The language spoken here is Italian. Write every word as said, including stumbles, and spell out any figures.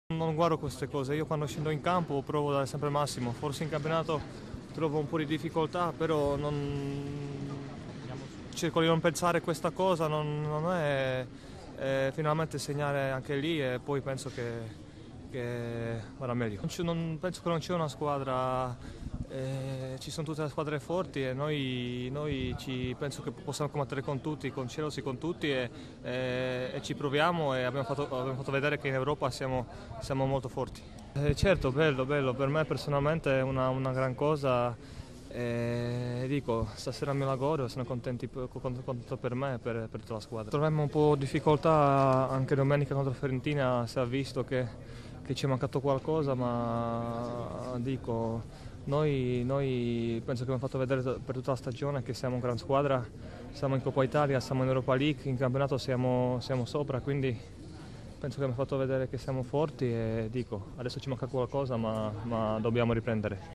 Non guardo queste cose, io quando scendo in campo provo a dare sempre il massimo, forse in campionato trovo un po' di difficoltà, però non... cerco di non pensare a questa cosa, non, non è, è finalmente segnare anche lì e poi penso che, che vada meglio. Non, non, penso che non c'è una squadra, eh, ci sono tutte le squadre forti e noi, noi ci, penso che possiamo combattere con tutti, con Chelsea, con tutti e, e, e ci proviamo e abbiamo fatto, abbiamo fatto vedere che in Europa siamo, siamo molto forti. Eh, certo, bello, bello, per me personalmente è una, una gran cosa. E dico, stasera me la godo, sono contenti, contento per me e per, per tutta la squadra. Troviamo un po' di difficoltà anche domenica contro Fiorentina, si è visto che, che ci è mancato qualcosa, ma dico, noi, noi penso che abbiamo fatto vedere per tutta la stagione che siamo una gran squadra, siamo in Coppa Italia, siamo in Europa League, in campionato siamo, siamo sopra, quindi penso che abbiamo fatto vedere che siamo forti e dico, adesso ci manca qualcosa ma, ma dobbiamo riprendere.